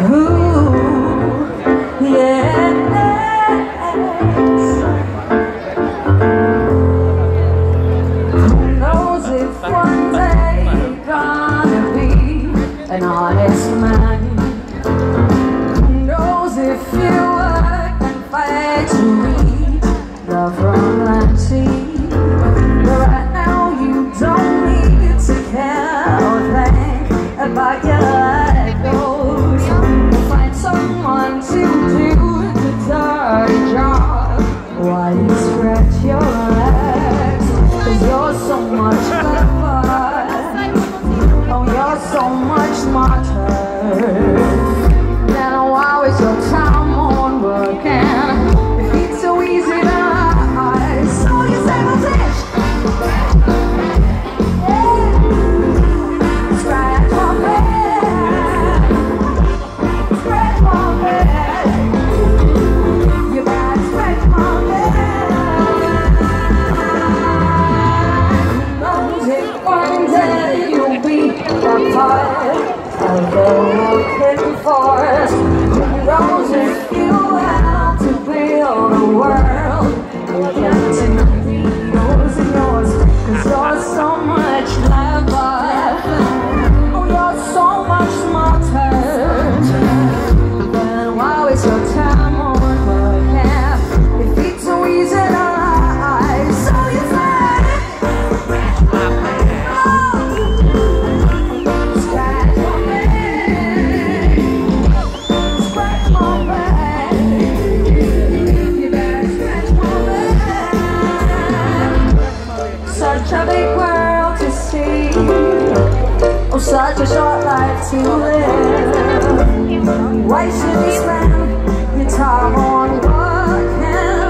Ooh, yes. Who knows if one day you're gonna be an honest man? Who knows if you work and fight to read love from land sea? But right now you don't need to care or think about your life goals. Find someone to do the dirty job while you stretch your legs. 'Cause you're so much clever. Oh, you're so much smarter. Then why waste your time on working if it's so easy to lie? So you say the dish. Scratch my back. Scratch my back. You gotta scratch my back. Who knows if one day you'll be a part of the working force? Who knows if you have to build a world with empty yours and yours? 'Cause you're so much clever. Oh, you're so much smarter. Then why waste your time on working if it's so easy to lie? So you say, scratch my back, scratch my back. You better scratch my back. Such a big world to see. Oh, such a short life to live. Why should you spend your time on working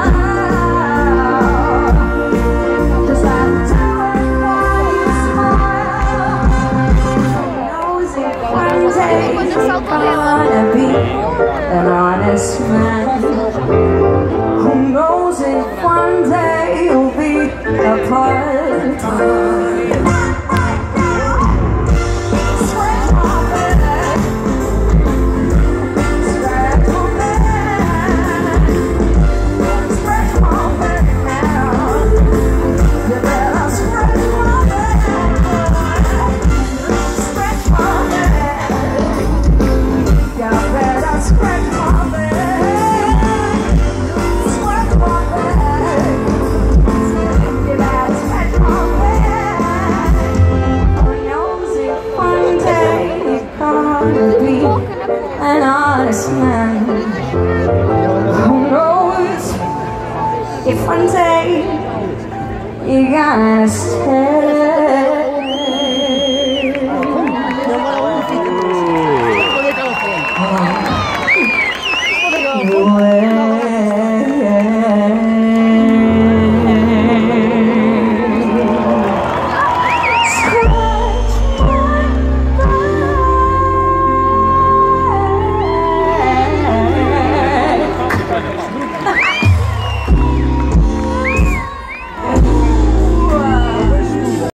now? Just like the time when you smile. Who knows if one day you're gonna be an honest man? Who knows if one day you'll be a part-time? Scratch my back. Scratch my back. Scratch my back now. You better scratch my back. Scratch my back. You better scratch my back. Scratch my back. You better scratch my back. Who knows if one day you're gonna be an honest man? Who knows if one day you're gonna stay